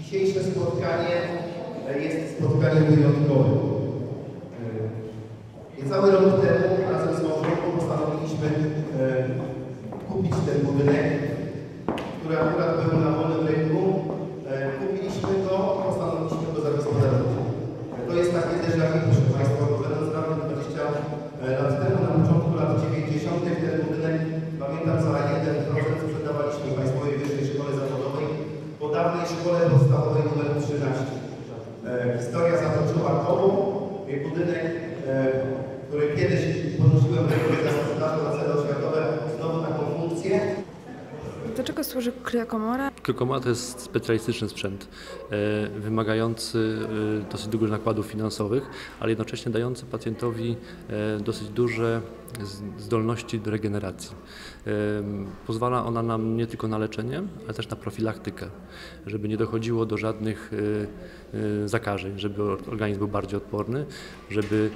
Dzisiejsze spotkanie jest spotkaniem wyjątkowym. Niecały rok temu razem z małżonką postanowiliśmy kupić ten budynek, który akurat był na wolnym rynku. Kupiliśmy go, postanowiliśmy go zagospodarować. To jest takie déjà vu, proszę Państwa, bo będąc nawet 20 lat temu, na początku lat 90. ten budynek, pamiętam, za 1% sprzedawaliśmy Państwowej Wyższej Szkole Zawodowej, po dawnej szkole podstawowej numer 13. Historia zatoczyła koło. Budynek, który kiedyś ponosiłem za sprzedażą na cele oświatowe, znowu taką funkcję. Do czego służy kryokomora? Kryokomora to jest specjalistyczny sprzęt, wymagający dosyć dużych nakładów finansowych, ale jednocześnie dający pacjentowi dosyć duże zdolności do regeneracji. Pozwala ona nam nie tylko na leczenie, ale też na profilaktykę, żeby nie dochodziło do żadnych zakażeń, żeby organizm był bardziej odporny, żeby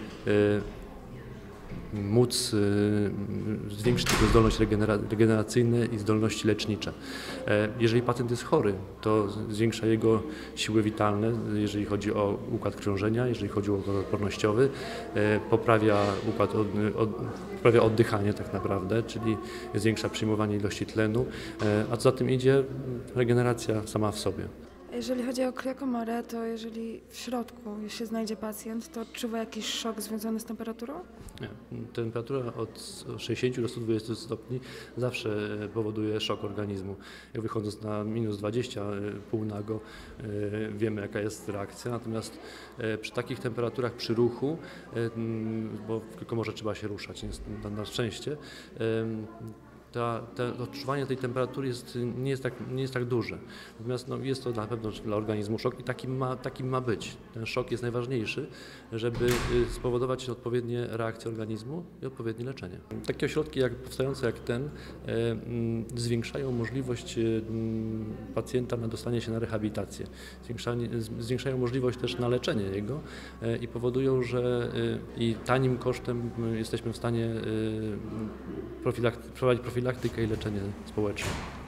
móc zwiększyć jego zdolność regeneracyjne i zdolności lecznicze. Jeżeli pacjent jest chory, to zwiększa jego siły witalne, jeżeli chodzi o układ krążenia, jeżeli chodzi o układ odpornościowy, poprawia oddychanie tak naprawdę, czyli zwiększa przyjmowanie ilości tlenu, a co za tym idzie regeneracja sama w sobie. Jeżeli chodzi o kryokomorę, to jeżeli w środku się znajdzie pacjent, to odczuwa jakiś szok związany z temperaturą? Nie. Temperatura od 60 do 120 stopni zawsze powoduje szok organizmu. Jak wychodząc na minus 20 półnago, wiemy, jaka jest reakcja, natomiast przy takich temperaturach, przy ruchu, bo w kryokomorze trzeba się ruszać na szczęście, odczuwanie tej temperatury nie jest tak duże. Natomiast jest to na pewno dla organizmu szok i takim ma być. Ten szok jest najważniejszy, żeby spowodować odpowiednie reakcje organizmu i odpowiednie leczenie. Takie ośrodki powstające jak ten zwiększają możliwość pacjenta na dostanie się na rehabilitację. Zwiększają możliwość też na leczenie jego i powodują, że i tanim kosztem jesteśmy w stanie prowadzić profilaktykę i leczenie społeczne.